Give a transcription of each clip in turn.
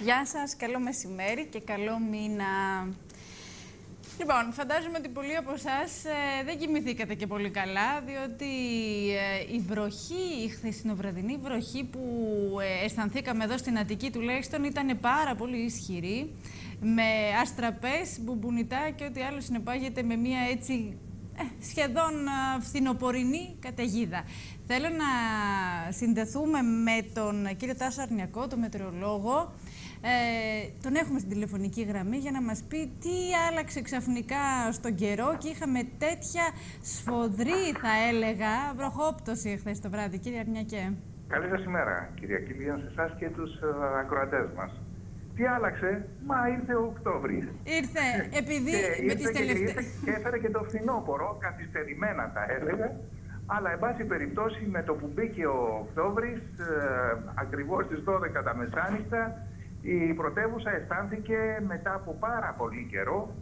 Γεια σας, καλό μεσημέρι και καλό μήνα. Λοιπόν, φαντάζομαι ότι πολλοί από εσάς δεν κοιμηθήκατε και πολύ καλά, διότι η βροχή, η χθεσινοβραδινή βροχή που αισθανθήκαμε εδώ στην Αττική τουλάχιστον ήταν πάρα πολύ ισχυρή, με αστραπές, μπουμπουνιτά και ό,τι άλλο συνεπάγεται με μια έτσι σχεδόν φθινοπορεινή καταιγίδα. Θέλω να συνδεθούμε με τον κύριο Τάσο Αρνιακό, τον μετεωρολόγο. Τον έχουμε στην τηλεφωνική γραμμή για να μας πει τι άλλαξε ξαφνικά στον καιρό και είχαμε τέτοια σφοδρή, θα έλεγα, βροχόπτωση χθες το βράδυ. Κύριε Αρνιακέ. Καλή σας ημέρα, κυρία Κίλιαν, σε εσάς και τους ακροατές μας. Τι άλλαξε? Μα ήρθε ο Οκτώβρης. Ήρθε, επειδή με τις τελευταίες... Και έφερε και το φθινόπωρο, καθυστερημένα θα έλεγα. Αλλά, εν πάση περιπτώσει, με το που μπήκε ο Οκτώβρης, ακριβώς στις 12 τα μεσάνυχτα, η πρωτεύουσα αισθάνθηκε μετά από πάρα πολύ καιρό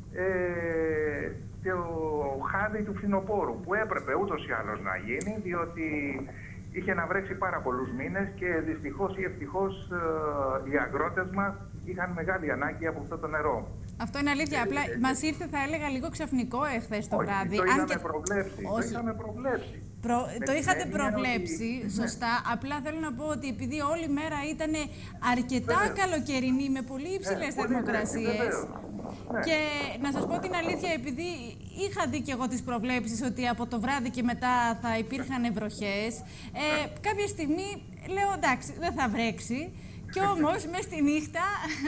το χάδι του φθινοπόρου, που έπρεπε ούτως ή άλλως να γίνει, διότι είχε να βρέξει πάρα πολλούς μήνες και δυστυχώς ή ευτυχώς οι αγρότες μας είχαν μεγάλη ανάγκη από αυτό το νερό. Αυτό είναι αλήθεια. Απλά μας ήρθε, θα έλεγα, λίγο ξαφνικό εχθές το βράδυ. Το είχαμε προβλέψει. Το είχαμε προβλέψει. Το είχατε προβλέψει, σωστά. Απλά θέλω να πω ότι επειδή όλη μέρα ήταν αρκετά καλοκαιρινή, με πολύ υψηλές θερμοκρασίες. Και να σας πω την αλήθεια, επειδή είχα δει και εγώ τις προβλέψεις ότι από το βράδυ και μετά θα υπήρχαν βροχές, κάποια στιγμή λέω εντάξει, δεν θα βρέξει. Κι όμως, μες στη νύχτα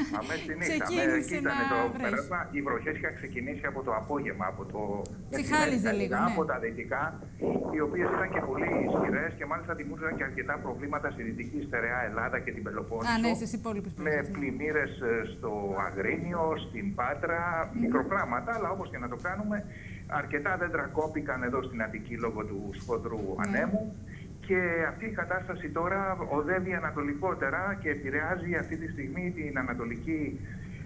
ξεκίνησε να βρέχει. Οι βροχές είχαν ξεκινήσει από το απόγευμα, από το ψυχάλιζε λίγο, ναι. Από τα δυτικά, οι οποίες ήταν και πολύ ισχυρές και μάλιστα δημιούργησαν και αρκετά προβλήματα στη Δυτική Στερεά Ελλάδα και την Πελοπόννησο. Ναι, στις υπόλοιπες περιοχές. Με πλημμύρες στο Αγρίνιο, στην Πάτρα, μικροπράγματα, αλλά όπως και να το κάνουμε, αρκετά δέντρα κόπηκαν εδώ στην Αττική λόγω του σφοδρού ανέμου. Και αυτή η κατάσταση τώρα οδεύει ανατολικότερα και επηρεάζει αυτή τη στιγμή την Ανατολική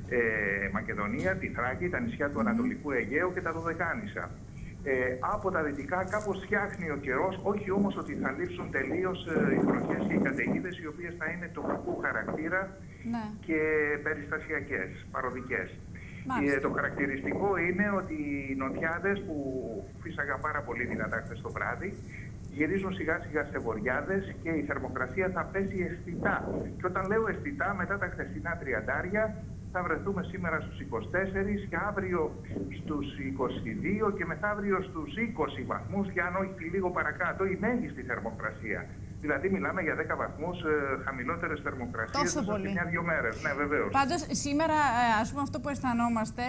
Μακεδονία, τη Θράκη, τα νησιά του Ανατολικού Αιγαίου και τα Δωδεκάνησα. Από τα δυτικά κάπως φτιάχνει ο καιρός, όχι όμως ότι θα λείψουν τελείως οι βροχές και οι καταιγίδες, οι οποίες θα είναι τοπικού χαρακτήρα και περιστασιακές, παροδικές. Το χαρακτηριστικό είναι ότι οι νοτιάδες που φύσαγαν πάρα πολύ δυνατά χθες το βράδυ, γυρίζουν σιγά σιγά σε βοριάδες και η θερμοκρασία θα πέσει αισθητά. Και όταν λέω αισθητά, μετά τα χθεσινά 30 θα βρεθούμε σήμερα στους 24 και αύριο στους 22 και μεθαύριο στους 20 βαθμούς, για αν όχι λίγο παρακάτω, η μέγιστη θερμοκρασία. Δηλαδή μιλάμε για 10 βαθμούς χαμηλότερες θερμοκρασίες σε μια-δυο μέρες. Ναι, βεβαίως. Πάντως σήμερα, ας πούμε, αυτό που αισθανόμαστε,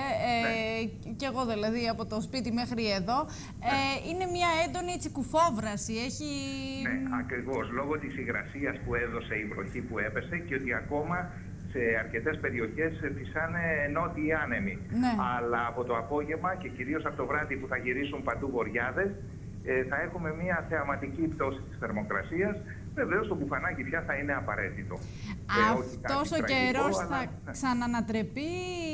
και εγώ δηλαδή από το σπίτι μέχρι εδώ, είναι μια έντονη έτσι, κουφόβραση. Ναι, ακριβώς. Λόγω της υγρασίας που έδωσε η βροχή που έπεσε και ότι ακόμα σε αρκετές περιοχές φυσάνε νότιοι άνεμοι. Ναι. Αλλά από το απόγευμα και κυρίως από το βράδυ που θα γυρίσουν παντού βοριάδες, θα έχουμε μια θεαματική πτώση της θερμοκρασίας. Βεβαίως το μπουφανάκι πια θα είναι απαραίτητο. Αυτός ο καιρός θα ξανανατραπεί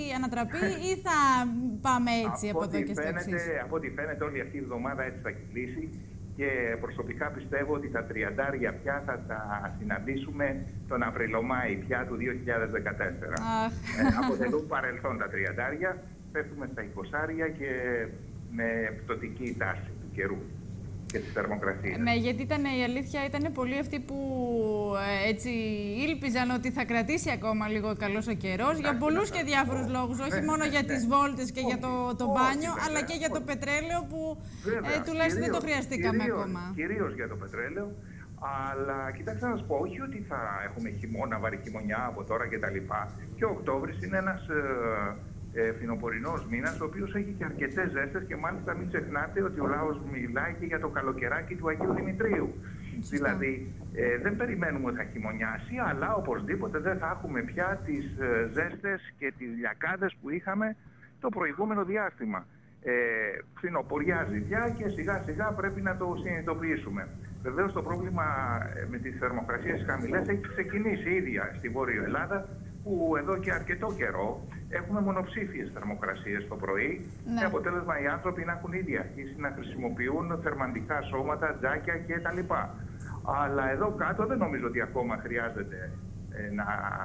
ή θα πάμε έτσι από εδώ και στο εξής? Από ό,τι φαίνεται όλη αυτή η εβδομάδα έτσι θα κυκλήσει και προσωπικά πιστεύω ότι τα 30 πια θα τα συναντήσουμε τον Απριλομάη πια του 2014. Αποτελούν παρελθόν τα 30, πέφτουμε στα 20 και με πτωτική τάση του καιρού και της θερμοκρασίας. Ναι, γιατί η αλήθεια ήταν πολλοί αυτοί που έτσι ήλπιζαν ότι θα κρατήσει ακόμα λίγο καλός ο καιρός για πολλούς και διάφορους λόγους, όχι μόνο για τις βόλτες και για το μπάνιο, αλλά και για το πετρέλαιο που τουλάχιστον δεν το χρειαστήκαμε ακόμα. Κυρίως για το πετρέλαιο, αλλά κοιτάξτε να σας πω, όχι ότι θα έχουμε χειμώνα, βαρύ χειμωνιά από τώρα κτλ. Και ο Οκτώβρης είναι ένας φθινοπορεινός μήνας, ο οποίος έχει και αρκετές ζέστες και μάλιστα μην ξεχνάτε ότι ο λαός μιλάει και για το καλοκαιράκι του Αγίου Δημητρίου. Δηλαδή δεν περιμένουμε ότι θα χειμωνιάσει, αλλά οπωσδήποτε δεν θα έχουμε πια τις ζέστες και τις λιακάδες που είχαμε το προηγούμενο διάστημα. Φθινοποριάζει πια και σιγά σιγά πρέπει να το συνειδητοποιήσουμε. Βεβαίως το πρόβλημα με τις θερμοκρασίες χαμηλές έχει ξεκινήσει ίδια στη Βόρειο Ελλάδα, που εδώ και αρκετό καιρό έχουμε μονοψήφιες θερμοκρασίες το πρωί, με αποτέλεσμα οι άνθρωποι να έχουν ήδη αρχίσει να χρησιμοποιούν θερμαντικά σώματα, τζάκια κτλ. Αλλά εδώ κάτω δεν νομίζω ότι ακόμα χρειάζεται να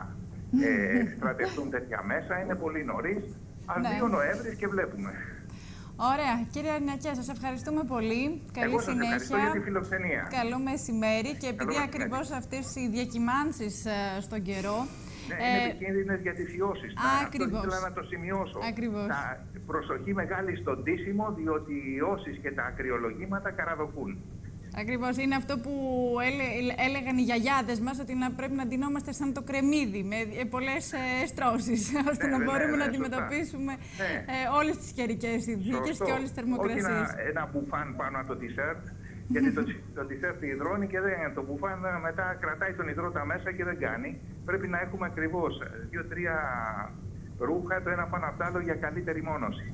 στρατευτούν τέτοια μέσα. Είναι πολύ νωρίς. Ας Ναι. δει ο Νοέμβρης και βλέπουμε. Ωραία. Κύριε Αρνιακέ, σας ευχαριστούμε πολύ. Καλή Εγώ σας συνέχεια. ευχαριστώ για τη φιλοξενία. Καλό μεσημέρι. Και επειδή μεσημέρι. ακριβώς αυτές οι διακυμάνσεις στον καιρό. Ναι, είναι επικίνδυνες για τις ιώσεις. Ακριβώς. Αυτό ήθελα να το σημειώσω. Ακριβώς. Προσοχή μεγάλη στον ντύσιμο, διότι οι ιώσεις και τα ακριολογήματα καραδοκούν. Ακριβώς, είναι αυτό που έλεγαν οι γιαγιάδες μας, ότι πρέπει να ντυνόμαστε σαν το κρεμμύδι, με πολλές στρώσεις, ώστε να μπορούμε να αντιμετωπίσουμε όλες τις καιρικές συνθήκες και όλες τις θερμοκρασίες. Όχι ένα μπουφάν πάνω από το τισέρτ, γιατί το τισέρτ υδρώνει και το μπουφάν μετά κρατάει τον υδρότα μέσα και δεν κάνει. Πρέπει να έχουμε ακριβώς 2-3 ρούχα, το ένα πάνω από το άλλο, για καλύτερη μόνωση.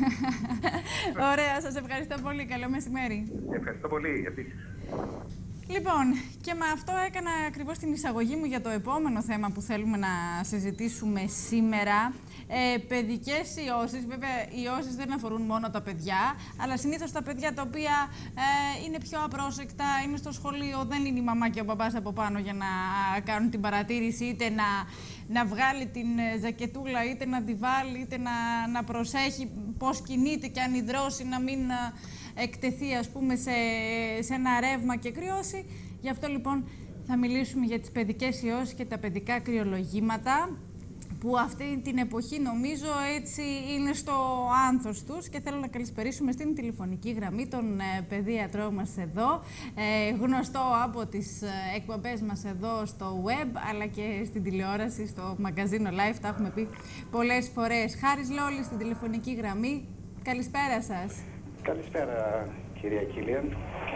Ωραία, σας ευχαριστώ πολύ. Καλό μεσημέρι. Ευχαριστώ πολύ. Επίσης. Λοιπόν, και με αυτό έκανα ακριβώς την εισαγωγή μου για το επόμενο θέμα που θέλουμε να συζητήσουμε σήμερα. Παιδικές ιώσεις. Βέβαια, οι ιώσεις δεν αφορούν μόνο τα παιδιά, αλλά συνήθως τα παιδιά τα οποία είναι πιο απρόσεκτα, είναι στο σχολείο, δεν είναι η μαμά και ο μπαμπάς από πάνω για να κάνουν την παρατήρηση, είτε να βγάλει την ζακετούλα, είτε να τη βάλει, είτε να προσέχει πώς κινείται και αν υδρώσει να μην εκτεθεί, ας πούμε, σε ένα ρεύμα και κρυώσει. Γι' αυτό λοιπόν θα μιλήσουμε για τις παιδικές ιώσεις και τα παιδικά κρυολογήματα, που αυτή την εποχή νομίζω έτσι είναι στο άνθος τους, και θέλω να καλησπερίσουμε στην τηλεφωνική γραμμή τον παιδίατρό μας εδώ, γνωστό από τις εκπομπές μας εδώ στο web, αλλά και στην τηλεόραση, στο μαγκαζίνο Live, τα έχουμε πει πολλές φορές. Χάρης Λόλης στην τηλεφωνική γραμμή, καλησπέρα σας. Καλησπέρα, κυρία Κίλιαν.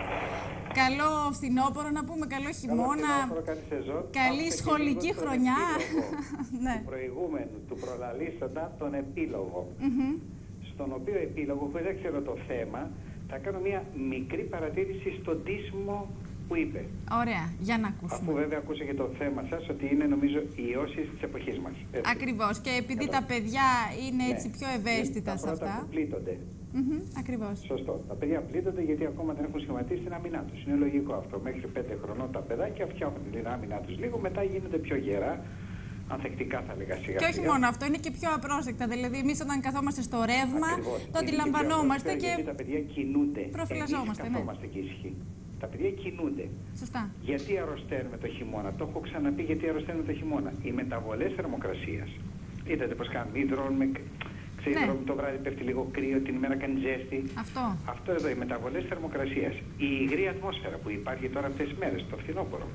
Καλό φθινόπωρο, να πούμε, καλό χειμώνα, καλή σεζόν. καλή σχολική χρονιά. Ναι. Του προηγούμενου, του προλαλήσαντα, τον επίλογο. Στον οποίο επίλογο, χωρίς δεν ξέρω το θέμα, θα κάνω μια μικρή παρατήρηση στον ντύσιμο που είπε. Ωραία, για να ακούσουμε. Αφού βέβαια ακούσα και το θέμα σας, ότι είναι νομίζω οι ιώσεις της εποχής μας. Ακριβώς, και επειδή τα παιδιά είναι έτσι πιο ευαίσθητα σε αυτά. Που πλήττονται. Ακριβώς. Σωστό. Τα παιδιά πλήττονται γιατί ακόμα δεν έχουν σχηματίσει την άμυνά τους. Είναι λογικό αυτό. Μέχρι 5 χρονών τα παιδάκια φτιάχνουν την άμυνά τους λίγο, μετά γίνονται πιο γερά, ανθεκτικά θα λέγα σιγά. Και όχι μόνο αυτό, είναι και πιο απρόσεκτα. Δηλαδή, εμείς όταν καθόμαστε στο ρεύμα, το αντιλαμβανόμαστε και. Γιατί τα παιδιά κινούνται. Προφυλαζόμαστε. Εμείς καθόμαστε και ησυχοί. Τα παιδιά κινούνται. Σωστά. Γιατί αρρωσταίνουμε το χειμώνα? Το έχω ξαναπεί, γιατί αρρωσταίνουμε το χειμώνα. Οι μεταβολές θερμοκρασίας. Είδατε πώς κάνουμε, υδρώνουμε. Ξέρετε, το βράδυ πέφτει λίγο κρύο, την ημέρα κάνει ζέστη. Αυτό εδώ, οι μεταβολές θερμοκρασίας. Η υγρή ατμόσφαιρα που υπάρχει τώρα αυτές τις μέρες, το φθινόπωρο.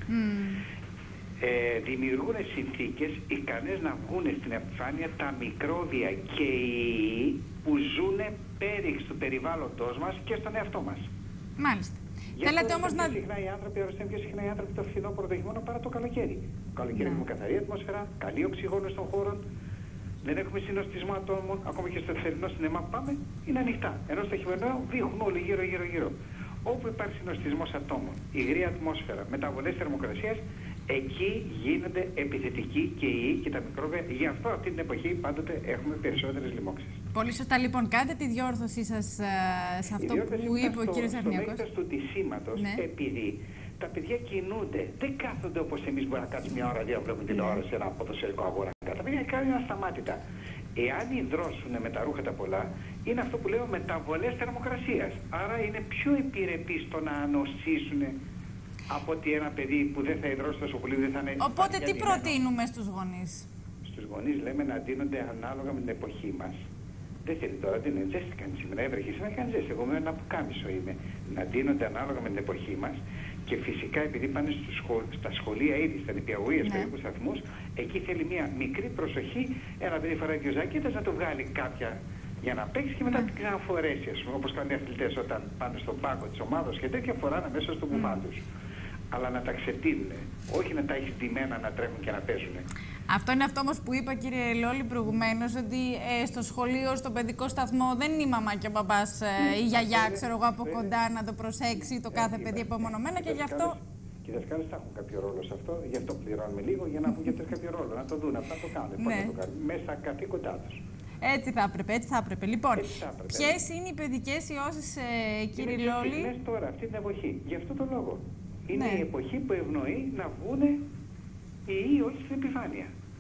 Δημιουργούν συνθήκες ικανές να βγουν στην επιφάνεια τα μικρόβια και οι ιοί που ζουν πέριξ του περιβάλλοντος μας και στον εαυτό μας. Μάλιστα. Θέλετε όμως να. Πιο συχνά οι άνθρωποι αρρωσταίνουν πιο συχνά οι άνθρωποι το φθινόπωρο, το χειμώνα, παρά το καλοκαίρι. Το καλοκαίρι έχουμε καθαρή ατμόσφαιρα, καλή οξυγόνωση των χώρων. Δεν έχουμε συνοστισμό ατόμων, ακόμα και στο θερινό σινεμά που πάμε, είναι ανοιχτά. Ενώ στο χειμερινό δείχνουν όλοι γύρω-γύρω. Όπου υπάρχει συνοστισμός ατόμων, υγρή ατμόσφαιρα, μεταβολές θερμοκρασίας, εκεί γίνονται επιθετικοί και οι ιοί και τα μικρόβια. Γι' αυτό αυτή την εποχή πάντοτε έχουμε περισσότερες λοιμώξεις. Πολύ σωστά, λοιπόν. Κάντε τη διόρθωσή σας σε αυτό που είπε ο κ. Αρνιακός. Στο του ντυσίματος, επειδή τα παιδιά κινούνται. Δεν κάθονται όπως εμείς μπορούμε να κάτσουμε μια ώρα, δύο, βλέπουμε τηλεόραση σε ένα ποδοσφαιρικό αγώνα. Τα παιδιά κάνουν ασταμάτητα. Εάν υδρώσουν με τα ρούχα τα πολλά, είναι αυτό που λέω μεταβολές θερμοκρασίας. Άρα είναι πιο επιρρεπή στο να ανοσήσουν από ότι ένα παιδί που δεν θα υδρώσει τόσο πολύ, δεν θα είναι. Οπότε τι προτείνουμε στους γονείς? Στους γονείς λέμε να ντύνονται ανάλογα με την εποχή μας. Δεν θέλει τώρα, δεν είναι ζέστη κάνει σήμερα, έβρεχε σήμερα, κάνει ζέστη. Εγώ με ένα πουκάμισο είμαι. Να ντύνονται ανάλογα με την εποχή μας. Και φυσικά επειδή πάνε στα σχολεία ήδη, στα νηπιαγωγεία, στους παιδικούς σταθμούς, εκεί θέλει μια μικρή προσοχή, ένα παιδί φοράει δύο ζακέτες, να το βγάλει κάποια για να παίξει και μετά την ξαναφορέσει, ας πούμε, όπως κάνουν οι αθλητές όταν πάνε στον πάγκο της ομάδας και τέτοια φοράνε μέσα στο μπουφάν τους. Αλλά να τα ξετύλουν, όχι να τα έχει ντυμένα να τρέχουν και να πέσουν. Αυτό είναι αυτό όμως που είπα, κύριε Λόλη, προηγουμένως, ότι στο σχολείο, στο παιδικό σταθμό, δεν είναι η μαμά και ο μπαμπάς, η γιαγιά, ξέρω εγώ, από κοντά να το προσέξει το κάθε παιδί απομονωμένα και γι' αυτό. Και οι δασκάλες θα έχουν κάποιο ρόλο σε αυτό, γι' αυτό πληρώνουμε λίγο για να έχουν και κάποιο ρόλο, να το δουν, αυτά το κάνουν. Πώς να το κάνουν, μέσα καθήκοντά τους. Έτσι θα έπρεπε, έτσι θα έπρεπε. Λοιπόν, ποιες είναι οι παιδικές ιώσεις, κύριε Λόλη? Είναι τώρα, αυτή την εποχή, γι' αυτό το λόγο. Είναι η εποχή που ευνοεί να βγουν οι ιοί όχι στην επιφάνεια.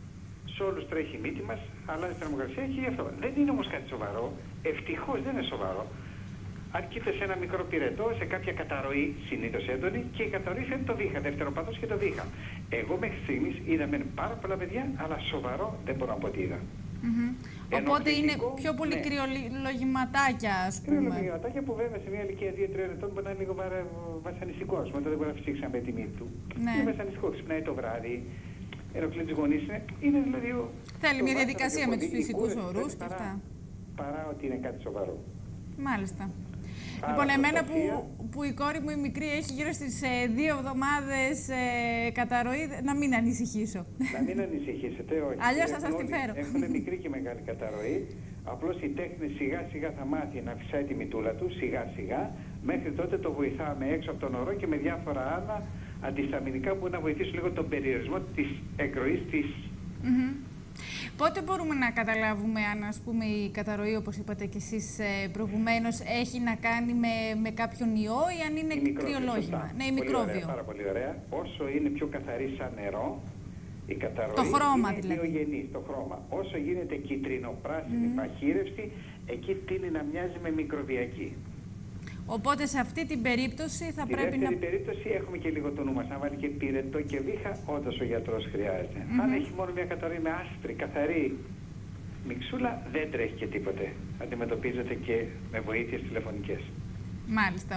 σε όλους τρέχει η μύτη μας, αλλάζει η θερμοκρασία και γι' αυτό. Δεν είναι όμως κάτι σοβαρό, ευτυχώς δεν είναι σοβαρό. Αρκείται σε ένα μικρό πυρετό, σε κάποια καταρροή, συνήθως έντονη, και η καταρροή φέρνει το βήχα, δευτεροπαθώς και το βήχα. Εγώ μέχρι στιγμής είδα μεν πάρα πολλά παιδιά, αλλά σοβαρό δεν μπορώ να πω τι είδα. Οπότε είναι πιο πολύ κρυολογηματάκια, ας πούμε. Κρυολογηματάκια που βέβαια σε μια ηλικία 2-3 ετών μπορεί να είναι λίγο βασανιστικός. Μετά δεν μπορεί να φυσήξει με τη μύτη του. Ναι. Είναι βασανιστικό, ξυπνάει το βράδυ, ενοχλεί τους γονείς. Είναι δηλαδή. Θέλει μια διαδικασία με τους φυσικούς ορούς και αυτά. Παρά ότι είναι κάτι σοβαρό. Μάλιστα. Λοιπόν, εμένα που η κόρη μου η μικρή έχει γύρω στις 2 εβδομάδες καταρροή, να μην ανησυχήσω. Να μην ανησυχήσετε, όχι. Αλλιώς θα σας τη φέρω. Έχουν μικρή και μεγάλη καταρροή. Απλώς η τέχνη σιγά σιγά θα μάθει να φυσάει τη μητούλα του, σιγά σιγά. Μέχρι τότε το βοηθάμε έξω από τον ορό και με διάφορα άλλα αντισταμινικά που να βοηθήσουν λίγο τον περιορισμό της εκροής της. Πότε μπορούμε να καταλάβουμε αν, ας πούμε, η καταρροή, όπως είπατε και εσείς προηγουμένως, έχει να κάνει με κάποιον ιό ή αν είναι κρυολόγημα? Ναι, η μικρόβιο. Πάρα πολύ ωραία. Όσο είναι πιο καθαρή σαν νερό, η καταρροή το χρώμα, είναι δηλαδή. ιογενής, το χρώμα. Όσο γίνεται κυτρινοπράσινη παχύρευση, εκεί τείνει να μοιάζει με μικροβιακή. Οπότε σε αυτή την περίπτωση θα πρέπει να... Στη δεύτερη περίπτωση έχουμε και λίγο το νου μας. Αν βάλει και πυρετό και βήχα, όντως ο γιατρός χρειάζεται. Αν έχει μόνο μια καταρροή με άσπρη, καθαρή μιξούλα, δεν τρέχει και τίποτε. Αντιμετωπίζεται και με βοήθειες τηλεφωνικές. Μάλιστα,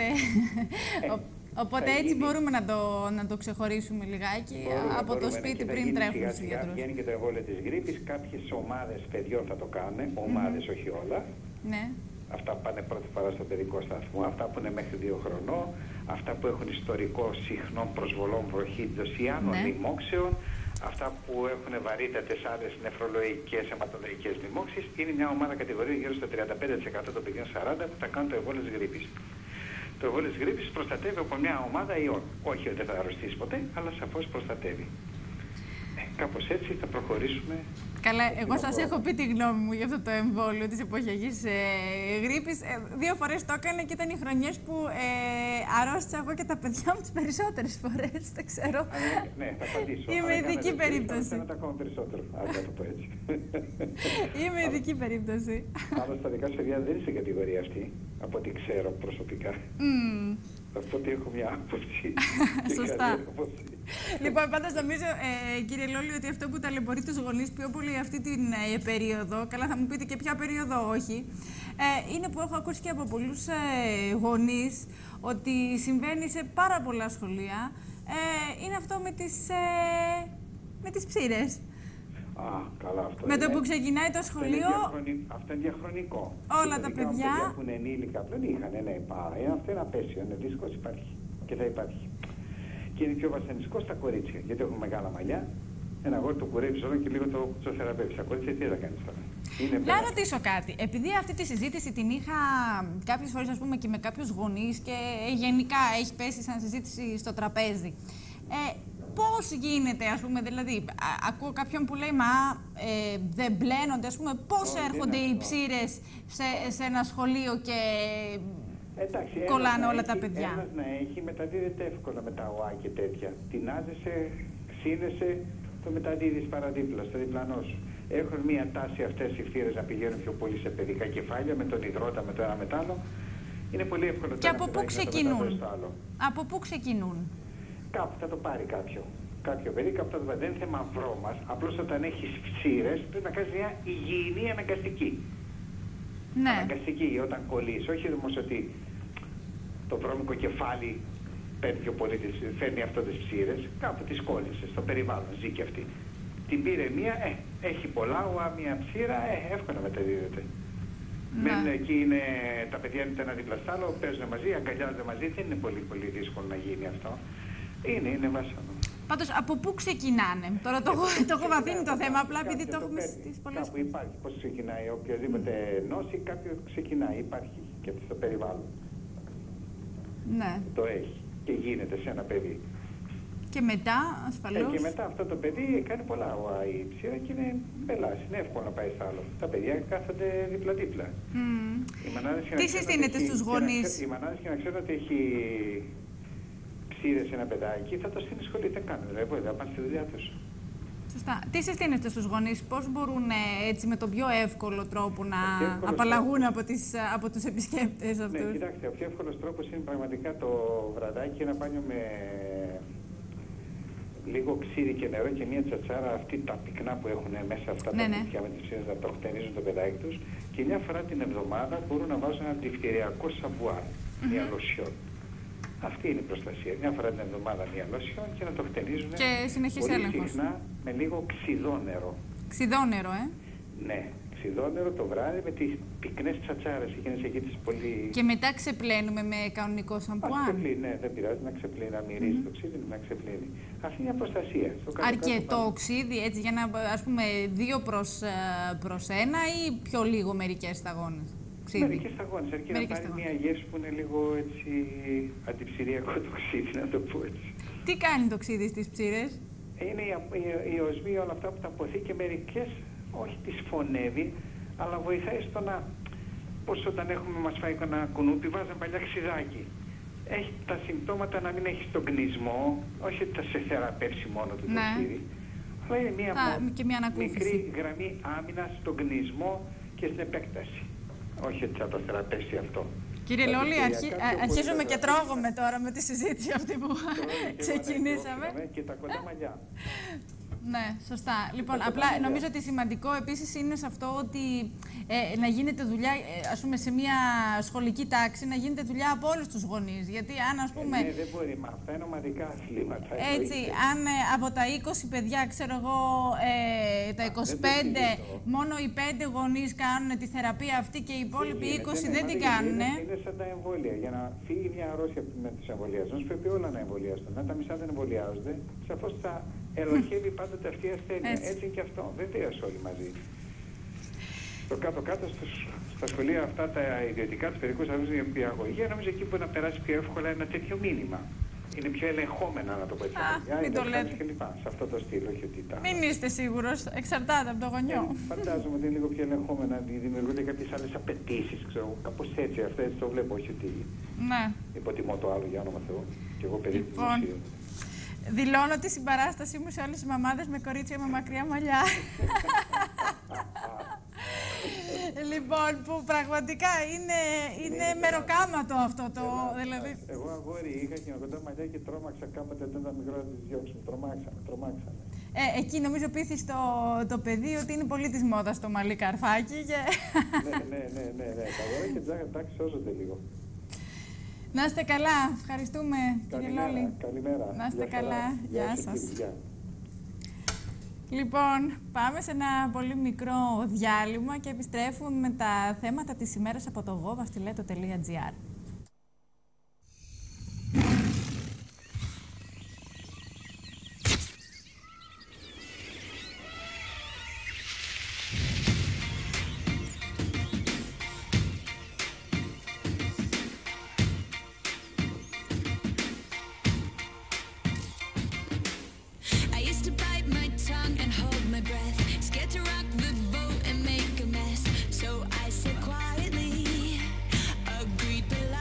οπότε έτσι μπορούμε να το ξεχωρίσουμε λιγάκι από το σπίτι πριν τρέχουμε στους γιατρούς. Βγαίνει και το εμβόλιο της γρίπης, κάποιες ομάδες παιδιών θα το κάνουν, ομάδες όχι όλα. Ναι. Αυτά που πάνε πρώτη φορά στο παιδικό σταθμό, αυτά που είναι μέχρι 2 χρονών, αυτά που έχουν ιστορικό συχνών προσβολών βροχίτιδος ή άλλων λοιμόξεων, αυτά που έχουν βαρύτατες άλλες νεφρολογικές, αιματολογικές λοιμώξεις. Είναι μια ομάδα κατηγορία γύρω στο 35% των παιδιών 40 που θα κάνουν το εμβόλιο της γρίπης. Το εμβόλιο της γρίπης προστατεύει από μια ομάδα ιών. Όχι ότι δεν θα αρρωστήσει ποτέ, αλλά σαφώς προστατεύει. Κάπως έτσι θα προχωρήσουμε. Καλά, εγώ σας έχω πει τη γνώμη μου για αυτό το εμβόλιο της εποχιακής γρίπης. 2 φορές το έκανα και ήταν οι χρονιές που αρρώστησα εγώ και τα παιδιά μου τις περισσότερες φορές. Δεν ξέρω. Ναι, θα απαντήσω. Είμαι ειδική περίπτωση. Θα ακόμα περισσότερο. Άρα το πω έτσι. Είμαι ειδική περίπτωση. Αλλά στα δικά σου παιδιά δεν είσαι κατηγορία αυτή, από ό,τι ξέρω προσωπικά. Οπότε έχω μια άποψη. Σωστά. Λοιπόν, πάντως νομίζω, κύριε Λόλη, ότι αυτό που ταλαιπωρεί τους γονείς πιο πολύ αυτή την περίοδο, καλά θα μου πείτε και ποια περίοδο όχι, είναι που έχω ακούσει και από πολλούς γονείς ότι συμβαίνει σε πάρα πολλά σχολεία, είναι αυτό με τις ψήρες. Καλά, αυτό με το που ξεκινάει το σχολείο. Αυτό είναι διαχρονικό. Όλα τα παιδιά. Που είναι ενήλικα πλέον είχαν, αυτό είναι απέσιο, είναι δύσκολο, υπάρχει και θα υπάρχει. Και είναι πιο βασανιστικό στα κορίτσια, γιατί έχουν μεγάλα μαλλιά. Ένα αγόρι το κουρεύει όλο και λίγο το θεραπεύει. Στα κορίτσια τι θα κάνει τώρα. Να ρωτήσω κάτι. Επειδή αυτή τη συζήτηση την είχα κάποιες φορές, ας πούμε, και με κάποιους γονείς και γενικά έχει πέσει σαν συζήτηση στο τραπέζι. Πώς γίνεται, ας πούμε, δηλαδή, ακούω κάποιον που λέει, δεν μπλένονται, ας πούμε, πώς έρχονται οι ψήρες σε ένα σχολείο και κολλάνε όλα τα παιδιά. Ένας να έχει, μεταδίδεται εύκολα με τα ΟΑ και τέτοια. Τεινάζεσαι, ξύνεσαι, το μεταδίδεις παραδίπλα, στο διπλανό σου. Έχουν μία τάση αυτές οι φύρες να πηγαίνουν πιο πολύ σε παιδικά κεφάλια, με τον υδρότα, με το ένα με το άλλο. Είναι πολύ εύκολο. Και από πού ξεκινούν? Από πού ξεκινούν? Κάπου θα το πάρει κάποιο παιδί, κάπου θα το πάρει. Δεν είναι θέμα βρώμας. Απλώς όταν έχεις ψήρες πρέπει να κάνεις μια υγιεινή αναγκαστική. Ναι. Αναγκαστική όταν κολλείς. Όχι όμως ότι το βρώμικο κεφάλι παίρνει πιο πολύ, φέρνει αυτό τις ψήρες. Κάπου τις κόλλησε, στο περιβάλλον, ζει και αυτή. Την πήρε μία, έχει πολλά, μία ψήρα, εύκολα μεταδίδεται. Μένουν εκεί, τα παιδιά είναι το ένα δίπλα στο άλλο, παίζουν μαζί, αγκαλιάζονται μαζί. Δεν είναι πολύ δύσκολο να γίνει αυτό. Είναι βάσανο. Πάντως, από πού ξεκινάνε? Τώρα το έχω βαθύνει το θέμα, απλά επειδή το έχουμε στις πολλές. Κάπου υπάρχει πώς ξεκινάει, οποιοδήποτε νόση, κάποιο ξεκινάει, υπάρχει και στο περιβάλλον. Ναι. Το έχει και γίνεται σε ένα παιδί. Και μετά, ασφαλώς. Και μετά αυτό το παιδί κάνει πολλά η ψήρα και είναι πελάς, είναι εύκολο να πάει στο άλλο. Τα παιδιά κάθονται δίπλα-δίπλα. Τι συστήνεται στους γονείς? Οι μανάδες και να ξέρουν ότι έχει ψήρες σε ένα παιδάκι, θα το στείλει σχολείο, τι κάνουν, δηλαδή θα πάνε στη δουλειά τους. Σωστά. Τι συστήνετε στους γονείς, πώς μπορούν έτσι με τον πιο εύκολο τρόπο να απαλλαγούν από τους επισκέπτες αυτούς? Ναι, κοιτάξτε, ο πιο εύκολος τρόπος είναι πραγματικά το βραδάκι, ένα μπάνιο με λίγο ξύδι και νερό και μια τσατσάρα, αυτή τα πυκνά που έχουν μέσα αυτά τα κουτιά με τις ψήνες, να το χτενίζουν το παιδάκι τους, και μια φορά την εβδομάδα μπορούν να βάζουν ένα διφθηριακό σαμπουάν, μια λοσιόν. Αυτή είναι η προστασία. Μια φορά την εβδομάδα μια λοσιόν και να το χτενίζουν πολύ συχνά με λίγο ξιδόνερο. Ξιδόνερο, Ναι, ξιδόνερο το βράδυ με τις πυκνές τσατσάρες, εκείνες εκεί τις πολύ... Και μετά ξεπλένουμε με κανονικό σαμπουάν. Ξεπλύνει, ναι, δεν πειράζει να ξεπλύνει, να μυρίζει το ξύδι, να ξεπλύνει. Αυτή είναι μια προστασία. Αρκετό ξύδι, έτσι, για να, ας πούμε, 2 προς 1 ή πιο λίγο μερικές σταγόνες? Μερικές σταγόνες, αρκεί να πάρει μια γεύση που είναι λίγο έτσι αντιψηριακό το ξύδι, να το πω έτσι. Τι κάνει το ξύδι στις ψήρες? Είναι οι οσμοί, όλα αυτά που τα αποθεί, και μερικές όχι τις φωνεύει, αλλά βοηθάει στο να, πως όταν μας φάει ένα κουνούπι, βάζαν παλιά ξυδάκι. Έχει τα συμπτώματα να μην έχει τον κνισμό, όχι ότι θα σε θεραπεύσει μόνο του το ξύδι, αλλά είναι μια μικρή γραμμή άμυνας στον κνισμό και στην επέκταση. Όχι ότι θα το θεραπεύσει αυτό. Κύριε Λόλη, αρχίζουμε και τρώγουμε τώρα με τη συζήτηση αυτή που ξεκινήσαμε. Και τα κοντά μαλλιά. Ναι, σωστά. Λοιπόν, απλά νομίζω ότι σημαντικό επίσης είναι σε αυτό ότι να γίνεται δουλειά, ας πούμε, σε μια σχολική τάξη, να γίνεται δουλειά από όλους τους γονείς. Γιατί αν, ας πούμε... Ναι, δεν μπορεί, μα αυτά είναι ομαδικά αθλήματα. Έτσι, αν από τα 20 παιδιά, ξέρω εγώ, τα 25, μόνο οι 5 γονείς κάνουν τη θεραπεία αυτή και οι υπόλοιποι 20 δεν την κάνουν. Είναι σαν τα εμβόλια. Για να φύγει μια αρρώστια με τους εμβολιασμούς, πρέπει όλα να εμβολιαστούν. Αν τα μισά δεν εμβολιάζονται, σαφώς θα ελοχεύει πάντοτε αυτή η ασθένεια. Έτσι είναι και αυτό. Δεν τέωσε όλοι μαζί. Το κάτω-κάτω στα σχολεία αυτά, τα ιδιωτικά, του παιδικού σταθμού για πιαγωγία, νομίζω εκεί μπορεί να περάσει πιο εύκολα ένα τέτοιο μήνυμα. Είναι πιο ελεγχόμενα, να το πω έτσι. Μην το λέτε. Σε αυτό το στυλ, όχι ότι τα... Μην είστε σίγουρος, εξαρτάται από το γονιό. Φαντάζομαι ότι είναι λίγο πιο ελεγχόμενα, δημιουργούνται κάποιες άλλες απαιτήσεις, ξέρω, κάπως έτσι. Αυτό έτσι το βλέπω, όχι ότι υποτιμώ το άλλο, για όνομα Θεού. Και εγώ παιδί του δημοσίου. Δηλώνω τη συμπαράστασή μου σε όλες τις μαμάδες με κορίτσια με μακριά μαλλιά. Λοιπόν, που πραγματικά είναι μεροκάματο αυτό το... Δηλαδή... Εγώ αγόρι είχα και με κοντά μαλλιά και τρόμαξα κάποτε όταν ήταν μικρό να τις διώξουν. Τρομάξανε. Εκεί νομίζω πείθει το παιδί ότι είναι πολύ της μόδας το μαλλί καρφάκι και... Ναι. Τα αγόρια και εντάξει σώζονται λίγο. Να είστε καλά. Ευχαριστούμε, κύριε Λόλη. Καλημέρα. Να είστε καλά. Γεια σας. Λοιπόν, πάμε σε ένα πολύ μικρό διάλειμμα και επιστρέφουμε με τα θέματα της ημέρας από το gov.stiletto.gr. Scared to rock the boat and make a mess, so I said quietly, agreed politely.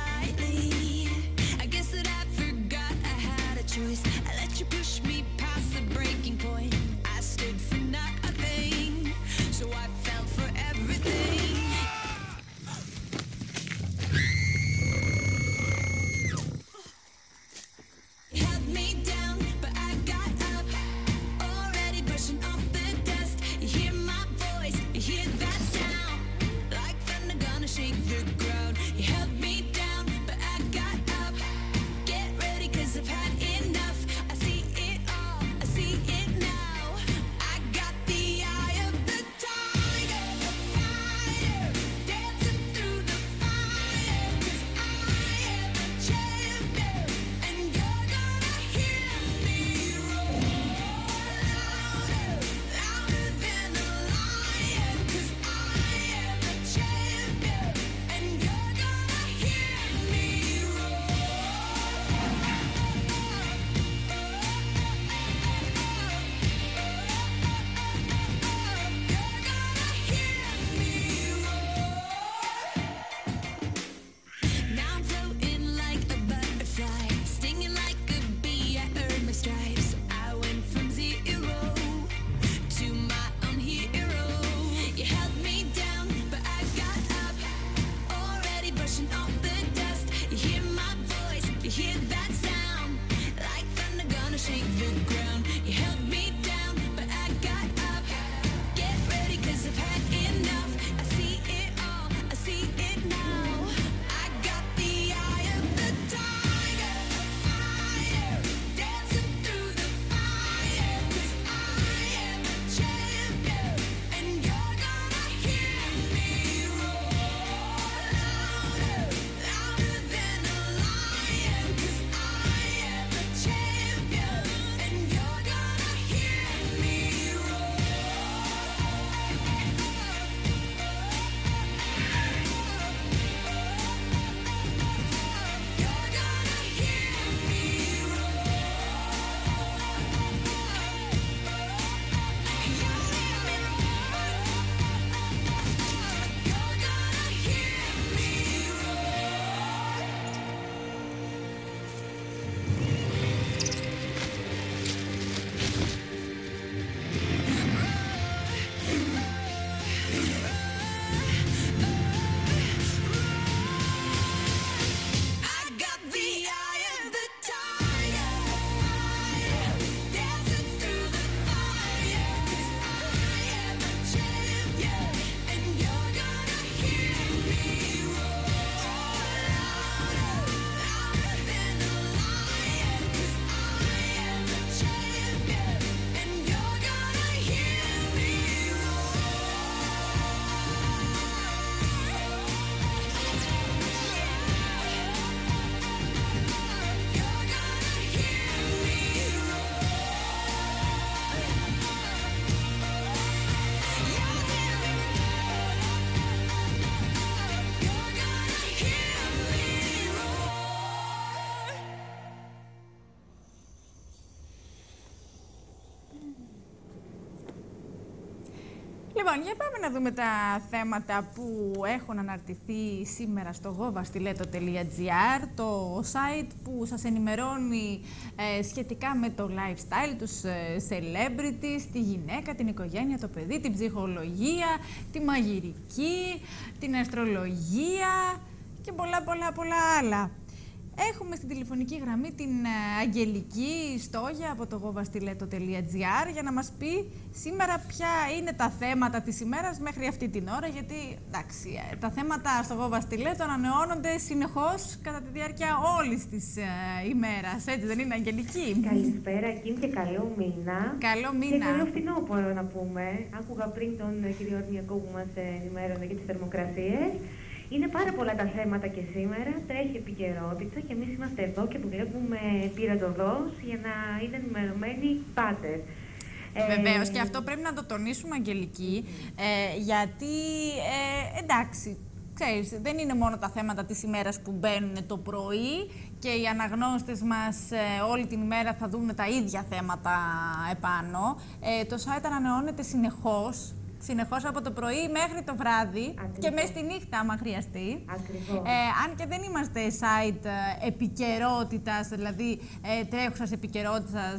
Λοιπόν, για πάμε να δούμε τα θέματα που έχουν αναρτηθεί σήμερα στο govastileto.gr, το site που σας ενημερώνει σχετικά με το lifestyle, τους celebrities, τη γυναίκα, την οικογένεια, το παιδί, την ψυχολογία, τη μαγειρική, την αστρολογία και πολλά άλλα. Έχουμε στην τηλεφωνική γραμμή την Αγγελική Στόγια από το govastileto.gr για να μας πει σήμερα ποια είναι τα θέματα της ημέρας μέχρι αυτή την ώρα, γιατί εντάξει, τα θέματα στο govastileto ανανεώνονται συνεχώς κατά τη διάρκεια όλης της ημέρας. Έτσι δεν είναι, Αγγελική? Καλησπέρα, Κιμ, και καλό μήνα. Καλό μήνα. Και καλό φθινόπωρο να πούμε. Άκουγα πριν τον κύριο Ορνιακό που μας ενημέρωνε για τις θερμοκρασίες. Είναι πάρα πολλά τα θέματα και σήμερα, τρέχει επικαιρότητα και εμείς είμαστε εδώ και δουλεύουμε πυραντοδός για να είναι ενημερωμένοι πάντες. Βεβαίως, και αυτό πρέπει να το τονίσουμε, Αγγελική, γιατί εντάξει, ξέρεις, δεν είναι μόνο τα θέματα της ημέρας που μπαίνουν το πρωί και οι αναγνώστες μας όλη την ημέρα θα δουν τα ίδια θέματα επάνω. Το site ανανεώνεται συνεχώς από το πρωί μέχρι το βράδυ. Ακριβώς. Και μέσα στη νύχτα, άμα χρειαστεί. Ακριβώς. Αν και δεν είμαστε site επικαιρότητας, δηλαδή τρέχουσας επικαιρότητας.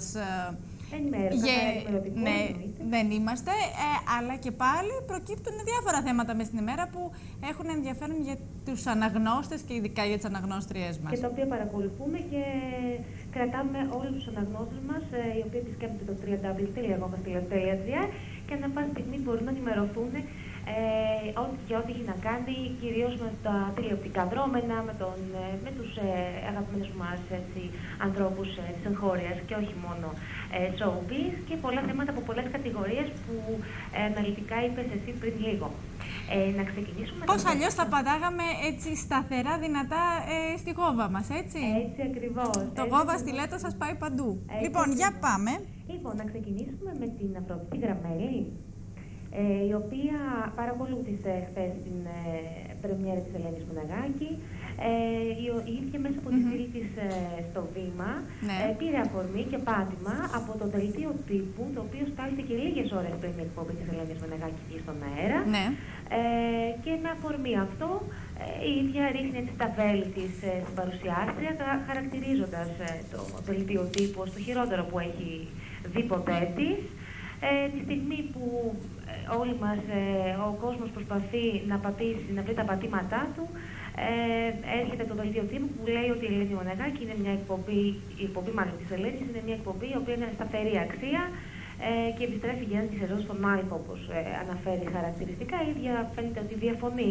Ναι, δεν είμαστε, αλλά και πάλι προκύπτουν διάφορα θέματα μες στην ημέρα που έχουν ενδιαφέρον για τους αναγνώστες και ειδικά για τις αναγνώστριές μας. Και τα οποία παρακολουθούμε και κρατάμε όλους τους αναγνώστες μας, οι οποίοι επισκέπτονται το www.govastileto.gr και ανά πάση στιγμή μπορούν να ενημερωθούν για ό,τι έχει να κάνει, κυρίως με τα τηλεοπτικά δρόμενα, με τους αγαπημένους μας ανθρώπους της εγχώριας και όχι μόνο showbiz και πολλά θέματα από πολλές κατηγορίες που αναλυτικά είπες εσύ πριν λίγο. Να ξεκινήσουμε. Πώς αλλιώς θα πατάγαμε έτσι σταθερά, δυνατά στη γόβα μας, έτσι? Έτσι ακριβώς. Το govastileto σας πάει παντού. Λοιπόν, για πάμε. Λοιπόν, να ξεκινήσουμε με την Αφροδίτη Γραμμέλη, η οποία παρακολούθησε χθες την πρεμιέρα της Ελένης Μουναγάκη. Η ίδια μέσα από τη φίλη της στο Βήμα πήρε αφορμή και πάτημα από το δελτίο τύπου, το οποίο στάλθηκε λίγες ώρες πριν την εκπομπή της Ελένης Μουναγάκη στον αέρα. Ναι. Και με αφορμή αυτό, η ίδια ρίχνει τα βέλη της στην παρουσιάστρια, χαρακτηρίζοντας το δελτίο τύπου ως το χειρότερο που έχει δει ποτέ της. Τη στιγμή που όλοι μας, ο κόσμος προσπαθεί να βρει τα πατήματά του, έρχεται το δελτίο τύπου που λέει ότι η Ελένη Μουναγάκη είναι μια εκπομπή, η εκπομπή μάλλον της Ελένης είναι μια εκπομπή η οποία είναι σταθερή αξία και επιστρέφει για τη σεζόν στον Άλκο, όπως αναφέρει χαρακτηριστικά. Η ίδια φαίνεται ότι διαφωνεί.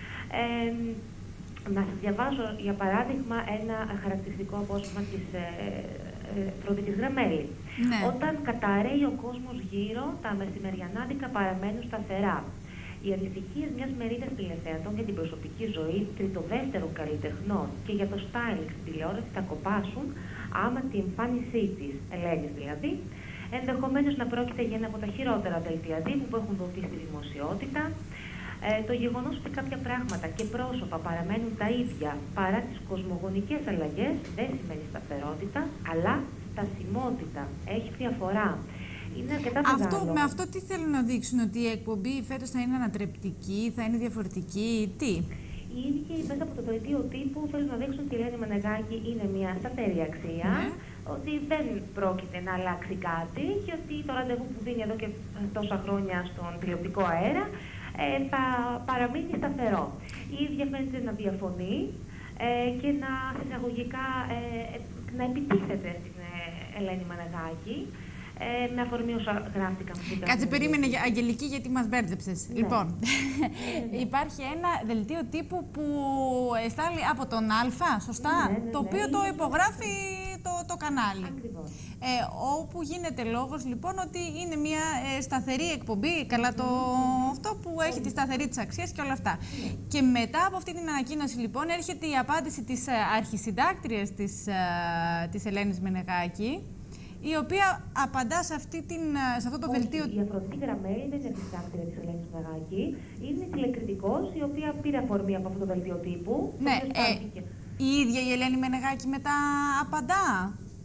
Να σας διαβάσω για παράδειγμα ένα χαρακτηριστικό απόσπασμα της Αφροδίτης Γραμμέλη. Ναι. Όταν καταραίει ο κόσμος γύρω, τα μεσημεριανάδικα παραμένουν σταθερά. Οι ανησυχίες μιας μερίδας τηλεθεατών για την προσωπική ζωή τριτοδεύτερων καλλιτεχνών και για το styling στην τηλεόραση θα κοπάσουν άμα την εμφάνισή της, Ελένης δηλαδή, ενδεχομένως να πρόκειται για ένα από τα χειρότερα δελτία τύπου που έχουν δοθεί στη δημοσιότητα. Το γεγονός ότι κάποια πράγματα και πρόσωπα παραμένουν τα ίδια παρά τις κοσμογονικές αλλαγές δεν σημαίνει σταθερότητα, αλλά στασιμότητα. Έχει διαφορά. Είναι αρκετά μεγάλο. Με αυτό τι θέλουν να δείξουν, ότι η εκπομπή φέτος θα είναι ανατρεπτική, θα είναι διαφορετική, τι? Οι ίδιοι μέσα από το δελτίο τύπου θέλουν να δείξουν ότι η Ελένη Μουναγάκη είναι μια σταθερή αξία, ότι δεν πρόκειται να αλλάξει κάτι και ότι το ραντεβού που δίνει εδώ και τόσα χρόνια στον τηλεοπτικό αέρα θα παραμείνει σταθερό. Η ίδια φαίνεται να διαφωνεί και να εισαγωγικά να επιτίθεται στην Ελένη Μουναγάκη με αφορμή όσα γράφτηκαν. Κάτσε, περίμενε, Αγγελική, γιατί μας μπέρδεψες. Ναι. Λοιπόν, υπάρχει ένα δελτίο τύπου που εστάλει από τον Α, σωστά, το οποίο το υπογράφει το κανάλι. Ακριβώς. Όπου γίνεται λόγος λοιπόν ότι είναι μια σταθερή εκπομπή, καλά αυτό που έχει τη σταθερή της αξίας και όλα αυτά. Και μετά από αυτή την ανακοίνωση λοιπόν έρχεται η απάντηση της αρχισυντάκτριας της Ελένης Μουναγάκη, η οποία απαντά σε αυτό το δελτίο. Η Αφροδίτη Γραμμέλη δεν είναι αρχισυντάκτρια της Ελένης Μουναγάκη, είναι τηλεκριτικός, η οποία πήρε αφορμή από αυτό το δελτίο τύπου. Ναι, η ίδια η Ελένη Μουναγάκη μετά απαντά.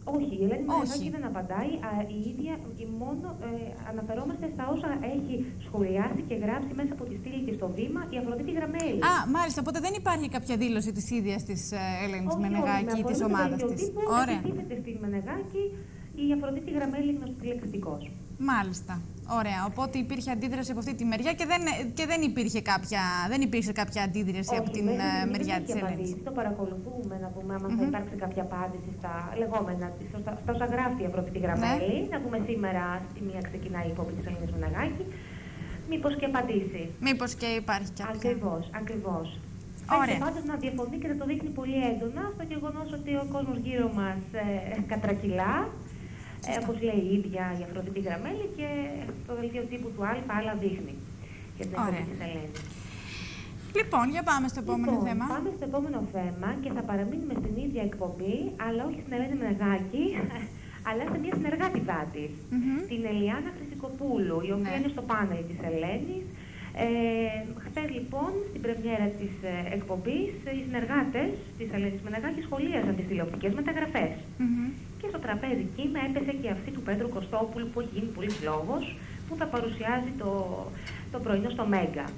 Όχι, η Ελένη Μενεγάκη δεν απαντάει. Η ίδια μόνο αναφερόμαστε στα όσα έχει σχολιάσει και γράψει μέσα από τη στήλη της στο Βήμα η Αφροδίτη Γραμμέλη. Μάλιστα. Οπότε δεν υπάρχει κάποια δήλωση της ίδιας της Ελένης Μενεγάκη ή της ομάδας της. Ωραία. Επιστήμεται στη Μενεγάκη η Αφροδίτη Γραμμέλη γνωστή λεξιστικός. Μάλιστα. Ωραία. Οπότε υπήρχε αντίδραση από αυτή τη μεριά και δεν υπήρχε κάποια αντίδραση από την μεριά της Ελένης. Το παρακολουθούμε να δούμε αν θα υπάρξει κάποια απάντηση στα λεγόμενα, στα όσα γράφει η Αφροδίτη Γραμμέλη. Να δούμε σήμερα στη μία ξεκινάει η υπόψη της Ελένης Μενεγάκη. Μήπως και απαντήσει. Μήπως και υπάρχει κάποια. Ακριβώς. Ωραία. Πάντως να διαφωνεί και να το δείχνει πολύ έντονα στο γεγονός ότι ο κόσμος γύρω μας κατρακυλά. Όπως λέει η ίδια η Αφροδίτη Γραμμέλη και το δελτίο τύπου του ΑΛΦΑ άλλα δείχνει για την εκπομπή της Ελένης. Λοιπόν, για πάμε στο επόμενο θέμα. Πάμε στο επόμενο θέμα και θα παραμείνουμε στην ίδια εκπομπή, αλλά όχι στην Ελένη Μενεγάκη, αλλά σε μια συνεργάτητά της, την Ελιάνα Χρυσικοπούλου, η οποία είναι στο πάνελ της Ελένης. Χθες λοιπόν, στην πρεμιέρα της εκπομπής, οι συνεργάτες της Ελένης Μενεγάκη σχολίασαν τις τηλεοπτικές μεταγραφές. Και στο τραπέζι κύμα έπεσε και αυτή του Πέτρου Κωστόπουλου που έχει γίνει πολύς λόγος, που θα παρουσιάζει το πρωινό στο Μέγκα.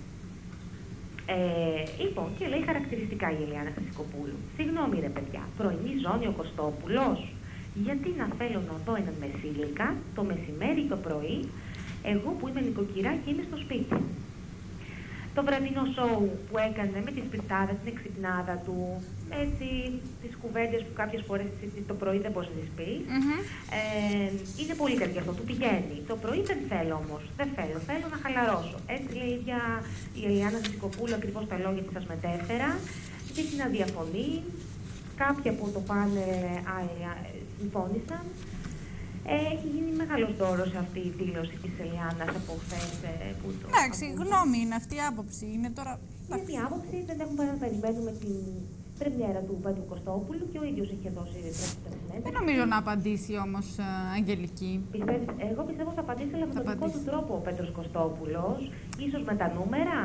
Λοιπόν, και λέει χαρακτηριστικά η Ελιάνα Χρυσικοπούλου. Συγγνώμη ρε παιδιά, πρωινή ζώνη ο Κωστόπουλος. Γιατί να θέλω να δω έναν μεσήλικα το μεσημέρι το πρωί, εγώ που είμαι νοικοκυρά και είμαι στο σπίτι. Το βραδινό σοου που έκανε με τη σπιρτάδα, την εξυπνάδα του, έτσι, τις κουβέντες που κάποιες φορές το πρωί δεν μπορείς να τις πεις. Είναι πολύ κακή αυτό, του πηγαίνει. Το πρωί δεν θέλω όμως, θέλω να χαλαρώσω. Έτσι λέει η Ελιάνα Χρυσικοπούλου ακριβώς τα λόγια που σας μετέφερα. Δείχνει να διαφωνεί, κάποιοι από το πάνε συμφώνησαν. Έχει γίνει μεγάλος δώρος αυτή η δήλωση της Ελιάνας από χθες. Εντάξει, γνώμη είναι αυτή η άποψη. Είναι τώρα. Είναι η άποψη, δεν έχουμε παρά να περιμένουμε την πρεμιέρα του Πέτρου Κωστόπουλου και ο ίδιος είχε δώσει συνέντευξη. Δεν νομίζω να απαντήσει όμως Αγγελική. Εγώ πιστεύω θα απαντήσει, αλλά με τον δικό του τρόπο ο Πέτρος Κωστόπουλος, ίσως με τα νούμερα.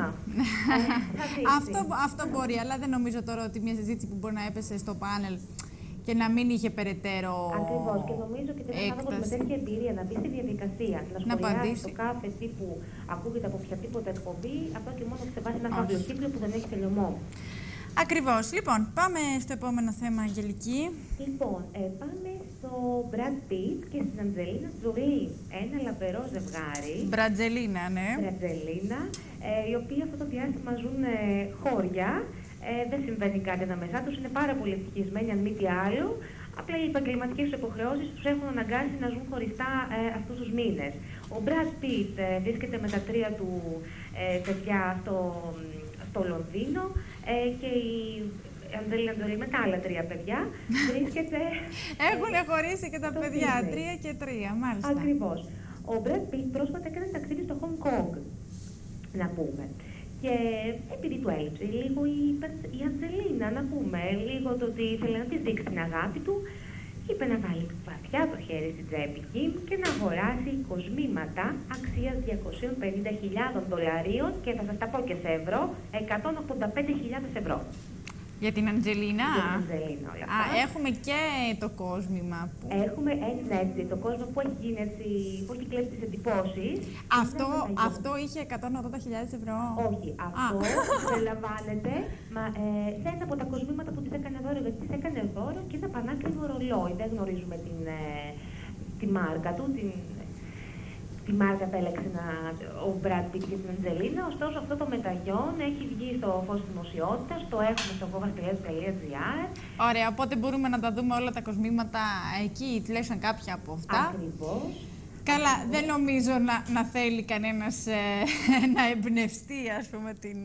Αυτό μπορεί, αλλά δεν νομίζω τώρα ότι μια συζήτηση που μπορεί να έπεσε στο πάνελ και να μην είχε περαιτέρω. Ακριβώς. Και νομίζω και δεν άνθρωπο με τέτοια εμπειρία να μπει στη διαδικασία, να σχολιάσει το κάθε τι που ακούγεται από οποιαδήποτε εκπομπή, απλά και μόνο ξεβάσει ένα φαυλοκύκλιο που δεν έχει τελειωμό. Ακριβώς. Λοιπόν, πάμε στο επόμενο θέμα, Αγγελική. Λοιπόν, πάμε στο Brad Pitt και στην Αντζελίνα Τζολί. Ένα λαμπερό ζευγάρι. Μπρατζελίνα, ναι. Μπρατζελίνα, οι οποίοι αυτό το διάστημα ζουν χώρια. Δεν συμβαίνει κάτι ανάμεσά τους, είναι πάρα πολύ ευτυχισμένοι αν μη τι άλλο. Απλά οι επαγγελματικές υποχρεώσεις τους έχουν αναγκάσει να ζουν χωριστά αυτούς τους μήνες. Ο Brad Pitt βρίσκεται με τα τρία του παιδιά στο Λονδίνο και η Αντζελίνα Τζολί με τα άλλα τρία παιδιά βρίσκεται... Έχουν χωρίσει και τα παιδιά, 3 και 3, μάλιστα. Ακριβώς. Ο Brad Pitt πρόσφατα έκανε ταξίδι στο Hong Kong, να πούμε. Και επειδή του έλειψε λίγο η Αντζελίνα, να πούμε, λίγο το ότι ήθελε να της δείξει την αγάπη του, είπε να βάλει βαθιά το χέρι στην τσέπη και να αγοράσει κοσμήματα αξίας $250.000 και θα σας τα πω και σε ευρώ, 185.000 ευρώ. Για την Αντζελίνα. Για την Αντζελίνα όλα αυτά. Έχουμε και το κόσμημα. Έχουμε έτσι, το κόσμο που έχει γίνει έτσι, που έχει κλέψει τις εντυπώσεις. Αυτό είχε 180.000 ευρώ. Όχι, αυτό περιλαμβάνεται σε ένα από τα κοσμήματα που της έκανε δώρο, γιατί της έκανε δώρο και ένα πανάκριβο ρολόι. Δεν γνωρίζουμε τη μάρκα του, τη μάρκα επέλεξε ο Brad Pitt και την Αντζελίνα, ωστόσο αυτό το μεταγιόν έχει βγει στο φως της δημοσιότητας, το έχουμε στο vovas.gr. Ωραία, οπότε μπορούμε να τα δούμε όλα τα κοσμήματα εκεί, τουλάχιστον κάποια από αυτά. Ακριβώς. Καλά, δεν νομίζω να θέλει κανένας να εμπνευστεί, ας πούμε, Δεν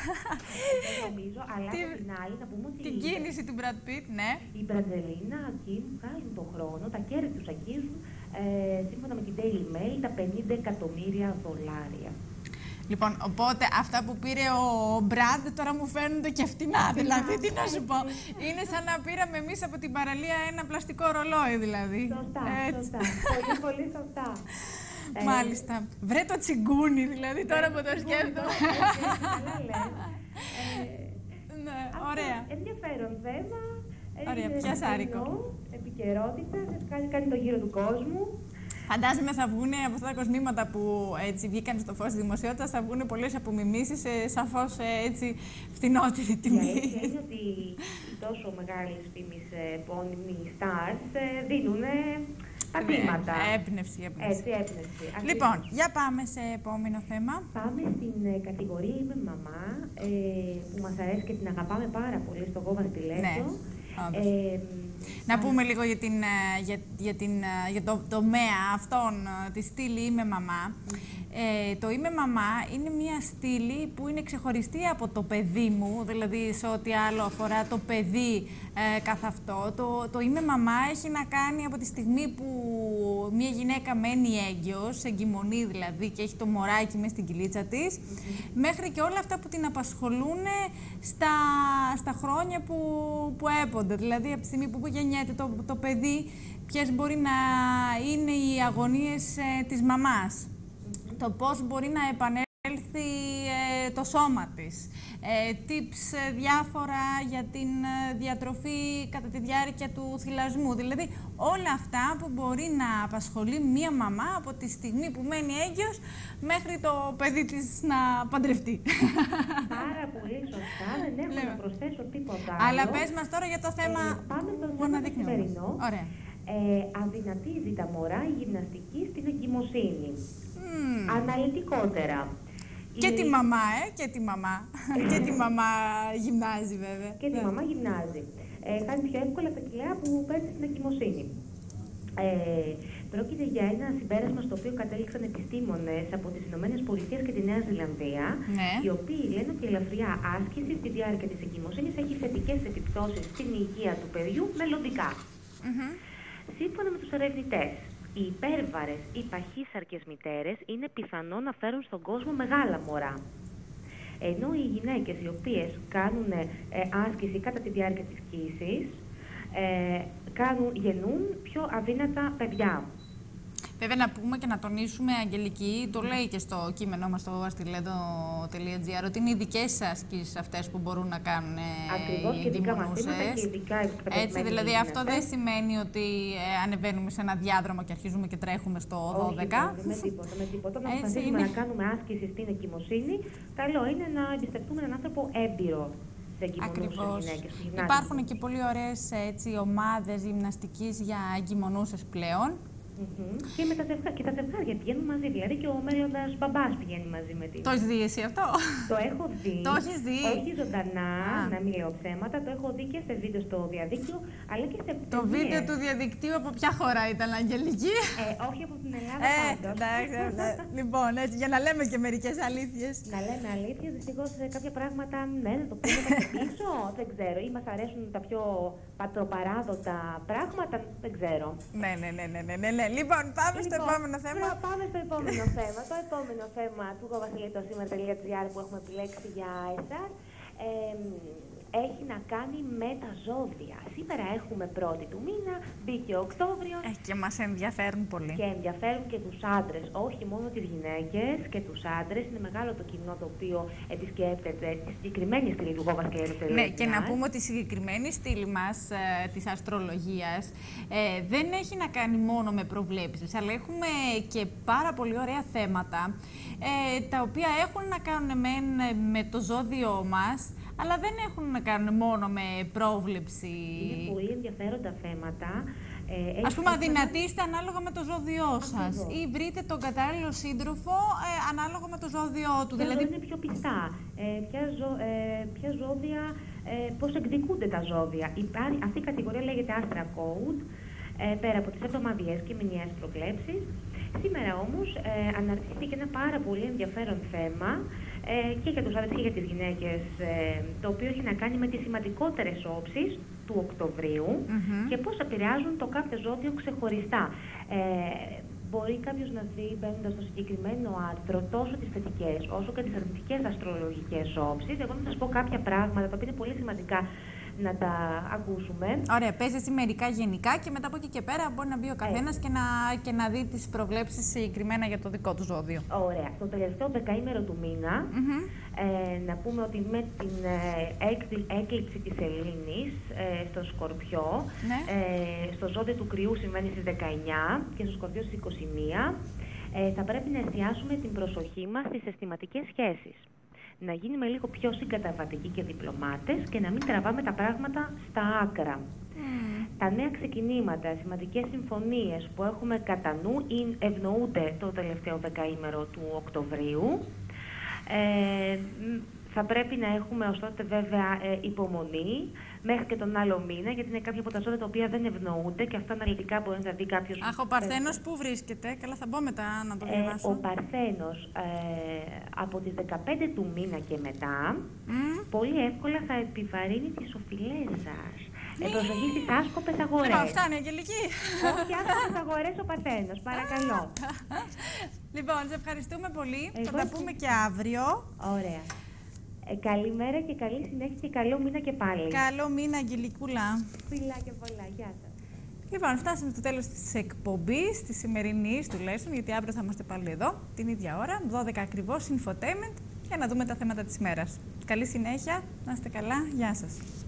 νομίζω, αλλά από την άλλη να πούμε ότι... την κίνηση του Brad Pitt, ναι. Η Μπραντζελίνα εκεί βγάζουν τον χρόνο, τα κέρδη τους αγγίζουν, σύμφωνα με την Daily Mail, τα $50 εκατομμύρια. Λοιπόν, οπότε αυτά που πήρε ο Brad τώρα μου φαίνονται και φτηνά. Δηλαδή, τι να σου πω. Είναι σαν να πήραμε εμείς από την παραλία ένα πλαστικό ρολόι, δηλαδή. Σωστά. Πολύ σωστά. Μάλιστα. Βρε το τσιγκούνι, δηλαδή, τώρα που το σκέφτομαι. Καλά λες. Ναι, ωραία. Ενδιαφέρον θέμα. Ωραία, πιάσε άρικο. Επικαιρότητα, κάνει το γύρο του κόσμου. Φαντάζομαι θα βγουν από αυτά τα κοσμήματα που έτσι βγήκαν στο φως της δημοσιότητας, θα βγουν πολλές απομιμήσεις σε σαφώς έτσι φτηνότερη τιμή. Η αλήθεια είναι ότι οι τόσο μεγάλες φήμης επώνυμοι stars δίνουν πατήματα. Έμπνευση. Έτσι, έμπνευση. Λοιπόν, για πάμε σε επόμενο θέμα. Πάμε στην κατηγορία Είμαι μαμά, που μας αρέσει και την αγαπάμε πάρα πολύ στο Γόβα Στιλέτο. Ναι. Να πούμε λίγο για το τομέα αυτόν, τη στήλη Είμαι μαμά. Το Είμαι μαμά είναι μια στήλη που είναι ξεχωριστή από το παιδί μου, δηλαδή σε ό,τι άλλο αφορά το παιδί καθ' αυτό. Το Είμαι μαμά έχει να κάνει από τη στιγμή που μια γυναίκα μένει έγκυος, εγκυμονεί δηλαδή και έχει το μωράκι μέσα στην κοιλίτσα της, μέχρι και όλα αυτά που την απασχολούν στα χρόνια που έπονται. Δηλαδή από τη στιγμή που γεννιέται το παιδί, ποιες μπορεί να είναι οι αγωνίες της μαμάς. Το πώς μπορεί να επανέλθει το σώμα της. Tips διάφορα για την διατροφή κατά τη διάρκεια του θυλασμού. Δηλαδή όλα αυτά που μπορεί να απασχολεί μία μαμά από τη στιγμή που μένει έγκυος μέχρι το παιδί της να παντρευτεί. Πάρα πολύ σωστά, δεν έχω να προσθέσω τίποτα άλλο. Αλλά πες μας τώρα για το θέμα πάμε στο που αναδεικνύουμε. σημερινό. Ωραία. Αδυνατίζει τα μωρά η γυμναστική στην εγκυμοσύνη. Αναλυτικότερα. Και τη μαμά, και τη μαμά. Και τη μαμά γυμνάζει βέβαια. Και τη μαμά γυμνάζει. Χάνει πιο εύκολα τα κιλά που παίρνει στην εγκυμοσύνη. Πρόκειται για ένα συμπέρασμα στο οποίο κατέληξαν επιστήμονες από τις ΗΠΑ και τη Νέα Ζηλανδία, οι οποίοι λένε ότι η ελαφριά άσκηση στη διάρκεια της εγκυμοσύνης έχει θετικές επιπτώσεις στην υγεία του παιδιού μελλοντικά. Σύμφωνα με τους ερευνητές, οι υπέρβαρες ή παχύσαρκες μητέρες είναι πιθανό να φέρουν στον κόσμο μεγάλα μωρά. Ενώ οι γυναίκες οι οποίες κάνουν άσκηση κατά τη διάρκεια της κοίησης γεννούν πιο αδύνατα παιδιά. Βέβαια, να πούμε και να τονίσουμε, Αγγελική, το λέει και στο κείμενό μας στο astiledo.gr, ότι είναι ειδικές άσκησεις αυτές που μπορούν να κάνουν οι εγκυμονούσες. Έτσι, δηλαδή αυτό δεν σημαίνει ότι ανεβαίνουμε σε ένα διάδρομο και αρχίζουμε και τρέχουμε στο 12. Όχι, με τίποτα. Όταν προσπαθήσουμε να κάνουμε άσκηση στην εγκυμοσύνη, καλό είναι να εμπιστευτούμε έναν άνθρωπο έμπειρο. Ακριβώς. Υπάρχουν και πολύ ωραίες ομάδες γυμναστικής για εγκυμονούσες πλέον. Και τα ζευγάρια πηγαίνουν μαζί, δηλαδή και ο μέλλοντας μπαμπάς πηγαίνει μαζί με την. Το έχεις δει εσύ αυτό? Το έχω δει. Το έχεις δει? Όχι ζωντανά, να μην λέω ψέματα, το έχω δει και σε βίντεο στο διαδίκτυο, αλλά και σε Το βίντεο του διαδικτύου από ποια χώρα ήταν, Αγγελική? Όχι από την Ελλάδα πάντως. Εντάξει, λοιπόν, έτσι, για να λέμε και μερικές αλήθειες. Να λέμε αλήθειες, δυστυχώς κάποια πράγματα να το πούμε πίσω, δεν ξέρω, ή μας αρέσουν τα πιο πατροπαράδοτα πράγματα, δεν ξέρω. Ναι. Λοιπόν, πάμε στο επόμενο θέμα. Πάμε στο επόμενο θέμα. Το επόμενο θέμα του govastiletosimera.gr που έχουμε επιλέξει για εσάς έχει να κάνει με τα ζώδια. Σήμερα έχουμε 1η του μήνα, μπήκε ο Οκτώβριος. Και μας ενδιαφέρουν πολύ. Και ενδιαφέρουν και τους άντρες, όχι μόνο τις γυναίκες και τους άντρες. Είναι μεγάλο το κοινό το οποίο επισκέπτεται τη συγκεκριμένη στήλη του govastiletosimera.gr. Ναι, και να πούμε ότι η συγκεκριμένη στήλη μας της αστρολογίας δεν έχει να κάνει μόνο με προβλέψεις, αλλά έχουμε και πάρα πολύ ωραία θέματα τα οποία έχουν να κάνουν με το ζώδιό μας, αλλά δεν έχουν να κάνουν μόνο με πρόβλεψη. Είναι πολύ ενδιαφέροντα θέματα. Ας πούμε, αδυνατήστε ανάλογα με το ζώδιό σας ή βρείτε τον κατάλληλο σύντροφο ανάλογα με το ζώδιό του. Δηλαδή είναι πιο πιστά. Ποια ζώδια, πώς εκδικούνται τα ζώδια. Αυτή η κατηγορία λέγεται Astra Code, πέρα από τις εβδομαδιαίες και μηνιαίες προβλέψεις. Σήμερα όμως αναρτήθηκε ένα πάρα πολύ ενδιαφέρον θέμα και για τους άντρες και για τις γυναίκες, το οποίο έχει να κάνει με τις σημαντικότερες όψεις του Οκτωβρίου και πώς επηρεάζουν το κάθε ζώδιο ξεχωριστά. Μπορεί κάποιος να δει, μπαίνοντας στο συγκεκριμένο άρθρο, τόσο τις θετικές όσο και τις αρνητικές αστρολογικές όψεις. Εγώ θα σας πω κάποια πράγματα τα οποία είναι πολύ σημαντικά να τα ακούσουμε. Ωραία, πες εσύ μερικά γενικά και μετά από εκεί και πέρα μπορεί να μπει ο καθένας και να δει τις προβλέψεις συγκεκριμένα για το δικό του ζώδιο. Ωραία. Το τελευταίο δεκαήμερο του μήνα, να πούμε ότι με την έκλειψη της Σελήνης στο Σκορπιό, στο ζώδιο του Κρυού συμβαίνει στις 19 και στο Σκορπιό στις 21, θα πρέπει να εστιάσουμε την προσοχή μας στις αισθηματικές σχέσεις. Να γίνουμε λίγο πιο συγκαταβατικοί και διπλωμάτες και να μην τραβάμε τα πράγματα στα άκρα. Τα νέα ξεκινήματα, σημαντικές συμφωνίες που έχουμε κατά νου ευνοούνται το τελευταίο δεκαήμερο του Οκτωβρίου. Θα πρέπει να έχουμε ως τότε βέβαια υπομονή μέχρι και τον άλλο μήνα, γιατί είναι κάποια από τα ζώδια τα οποία δεν ευνοούνται και αυτό αναλυτικά μπορεί να δει κάποιος. Αχ, ο Παρθένος πού βρίσκεται? Καλά, θα μπω μετά να το διαβάσω. Ο Παρθένος από τις 15 του μήνα και μετά πολύ εύκολα θα επιβαρύνει τις οφειλές σας. Προσοχή στις άσκοπες αγορές. Λοιπόν, φτάνει, Αγγελική. Όχι άσκοπες αγορές ο Παρθένος, παρακαλώ. Λοιπόν, σε ευχαριστούμε πολύ. Θα τα πούμε και αύριο. Ωραία. Καλημέρα και καλή συνέχεια και καλό μήνα και πάλι. Καλό μήνα, Αγγελικούλα. Φιλάκια πολλά. Γεια σας. Λοιπόν, φτάσαμε στο τέλος της εκπομπής, της σημερινής τουλάχιστον, γιατί αύριο θα είμαστε πάλι εδώ, την ίδια ώρα, 12 ακριβώς, infotainment, για να δούμε τα θέματα της ημέρας. Καλή συνέχεια, να είστε καλά, γεια σας.